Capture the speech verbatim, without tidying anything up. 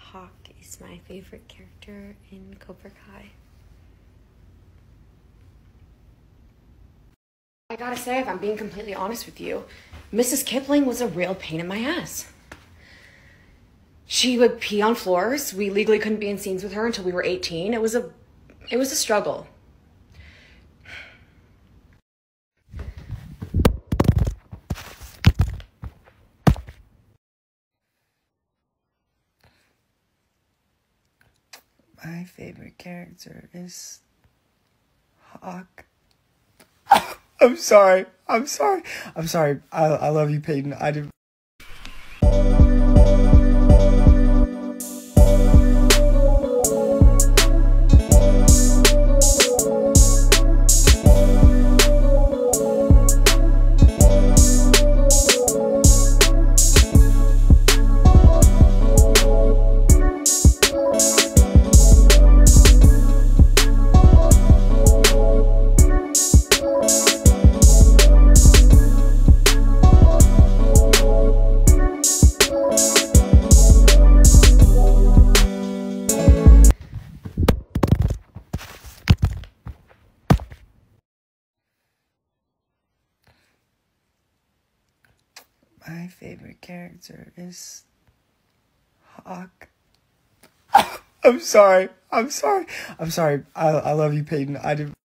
Hawk is my favorite character in Cobra Kai. I gotta say, if I'm being completely honest with you, Missus Kipling was a real pain in my ass. She would pee on floors. We legally couldn't be in scenes with her until we were eighteen. It was a, it was a struggle. My favorite character is Hawk. I'm sorry. I'm sorry. I'm sorry. I I love you, Peyton. I didn't. My favorite character is Hawk. I'm sorry. I'm sorry. I'm sorry. I I love you, Peyton. I didn't.